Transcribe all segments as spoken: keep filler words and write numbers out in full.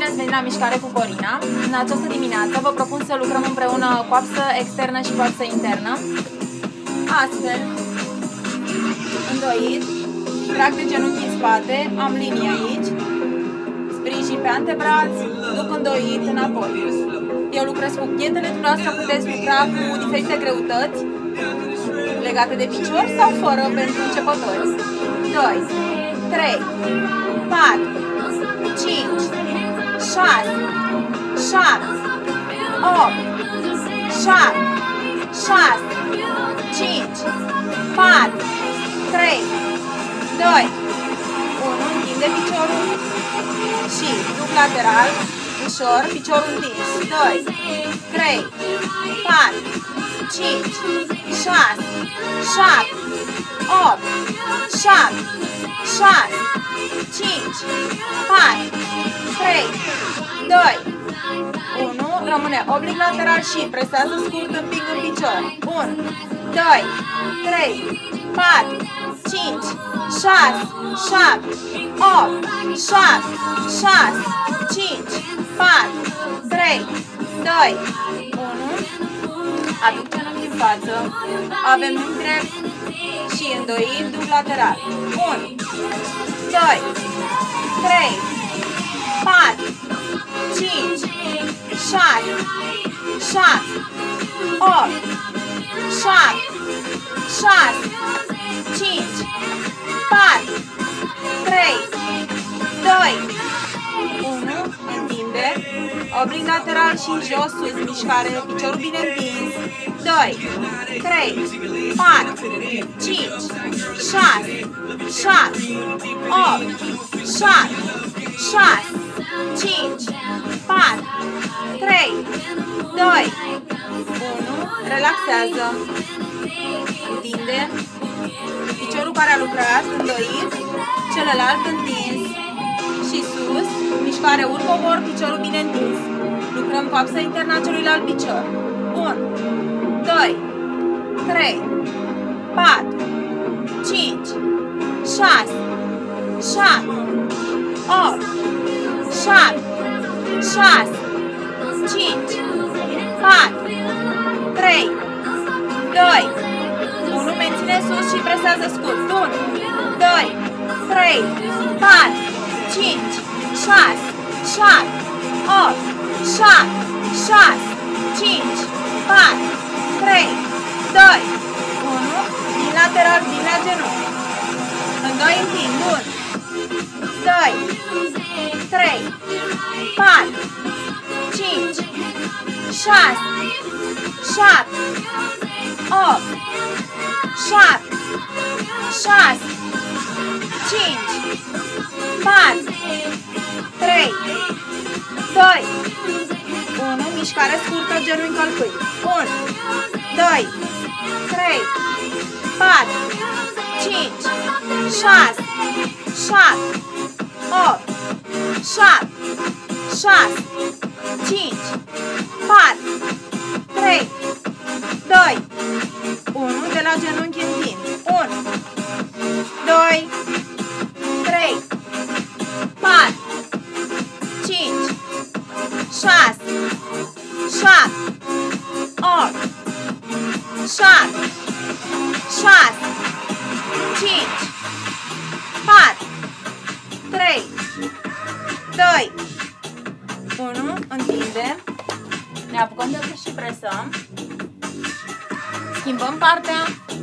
bine ați venit la Mișcare cu Corina. În această dimineață vă propun să lucrăm împreună coapsă externă și coapsă internă. Astfel, îndoit, trag de genunchi în spate, am linie aici, sprijin pe antebraț, duc îndoit înapoi. Eu lucrez cu ghetele, dumneavoastră puteți lucra cu diferite greutăți legate de picior sau fără pentru începători. doi, trei, patru, cinci, șase, șapte, opt, șapte, șase, cinci, patru, trei, doi, unu, întinde piciorul și duc lateral, ușor, piciorul întins, doi, trei, patru, cinci, șase, șapte, opt, șapte, șase, cinci, patru, trei, doi, unu, rămâne oblic lateral și presează scurt, împing în picior, unu, doi, trei, patru, cinci, șase, șapte, opt, șapte, șase, cinci, patru, trei, doi, unu, aduc genunchi în față, avem un drept și îndoit, duc lateral, unu, doi, trei, patru, cinci, șase, șapte, opt, șapte, șase, cinci, patru, trei, doi, unu, întinde, oblic lateral și jos, sus, mișcare, piciorul bine întins, doi, trei, patru, cinci, șase, șapte, opt, șapte, șase, cinci, patru, trei, doi, unu, relaxează, întinde, piciorul care a lucrat, îndoit, celălalt întins și sus, mișcare urc-cobor, piciorul bine întins. Lucrăm coapsa internă a celuilalt picior. unu, doi, trei, patru, cinci, șase, șapte, opt, șapte, șase, cinci, patru, trei, doi, unu, menține sus și presează scurt. unu, doi, trei, patru, cinci, șase, șapte, opt, șapte, șase, cinci, patru, trei, doi, unu, din lateral, din la genunchi. În doi întind, unu, doi, trei, patru, cinci, șase, șapte, opt, șapte, șase, cinci, patru, trei, doi, unu, mișcare scurtă, genunchi călcâi. unu, doi, trei, patru, cinci, șase, șapte, opt, șapte, șase, cinci, patru, trei, doi, unu, de la genunchi întind. unu, doi, trei, patru, cinci, șase, șapte, opt, șapte, șase, cinci, patru, trei, doi, unu, întinde, ne apucăm de jos și presăm, schimbăm partea,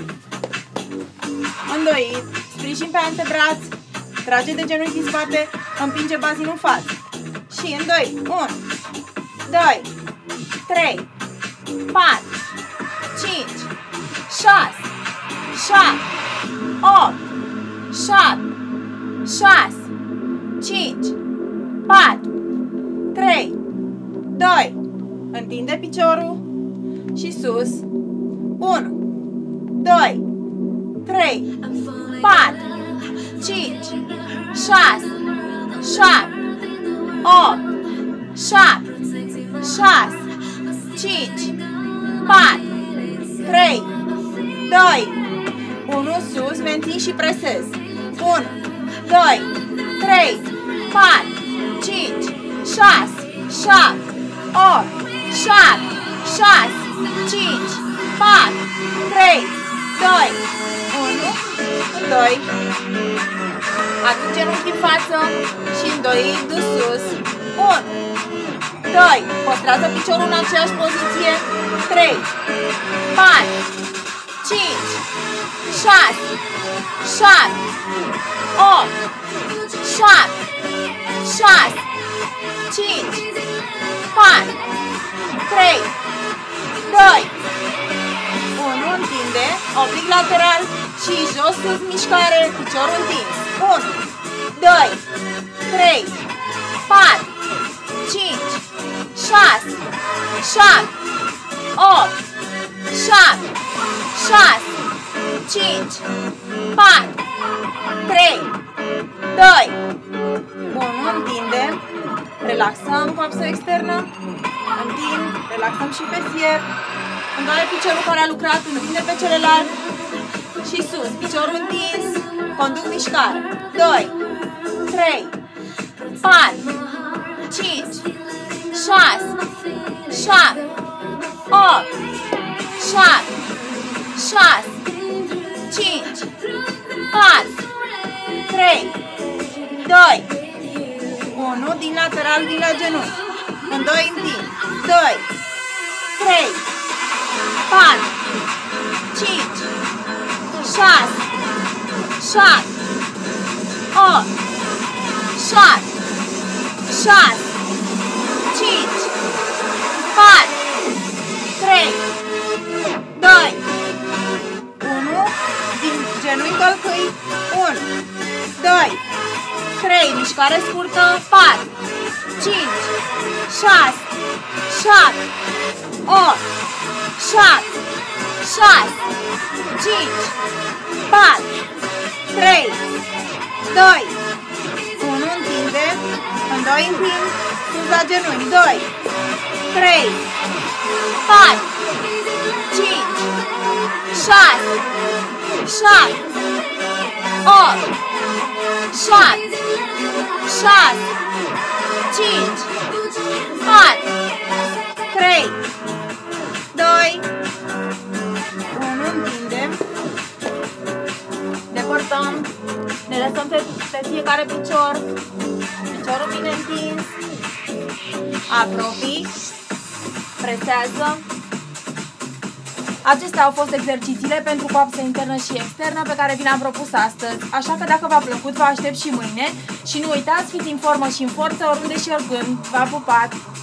îndoit, sprijin pe antebraț, trage de genunchi în spate, împinge bazinul în față și îndoit, unu, doi, trei, patru, cinci, șase, șapte, opt, șapte, șase, cinci, patru, trei, doi, întinde piciorul și sus, unu, doi, trei, patru, cinci, șase, șapte, opt, șapte, șase, cinci, patru, trei, doi, unu, sus, mențin și presez. unu, doi, trei, patru, cinci, șase, șapte, opt, șapte, șase, cinci, patru, trei, doi, unu, doi. Aduc genunchii în față și îndoi de sus. unu, doi. Păstrează piciorul în aceeași poziție. trei, patru, cinci, șase, șapte, opt, șapte, șase, cinci, patru, trei, doi, unu. Întinde, oblic lateral și jos sus mișcare, piciorul întins. unu, doi, trei, patru, cinci, șase, șapte, opt, șapte, șase, cinci, patru, trei, doi, unu. Întinde, relaxăm coapsa externă, întind, relaxăm și fesier, îndoaie piciorul care a lucrat, întinde pe celălalt și sus, piciorul întins, conduc mișcare. doi, trei, patru, cinci, șase, șapte, opt, șapte, șase, cinci, patru, trei, doi, unu. Din lateral, din la genunchi. În doi întind. doi, trei, patru, cinci, șase, șapte, opt, șapte, șase, cinci, patru, trei, doi, unu. Din genunchi călcâi. unu, doi, trei. Mișcare scurtă. patru, cinci, șase, șapte, opt, șapte, șase, cinci, patru, trei, doi, unu. Întinde. În doi întind. Sus la genunchi. doi, trei, patru, cinci, șase, șapte, opt, șapte, șase, cinci, patru, trei, doi, unu. Întindem. Depărtăm. Ne lăsăm pe, pe fiecare picior. Piciorul bine întins. Apropii. Presează. Acestea au fost exercițiile pentru coapsă internă și externă pe care vi le-am propus astăzi. Așa că dacă v-a plăcut, vă aștept și mâine. Și nu uitați, fiți în formă și în forță oriunde și oricând. V-a pupat!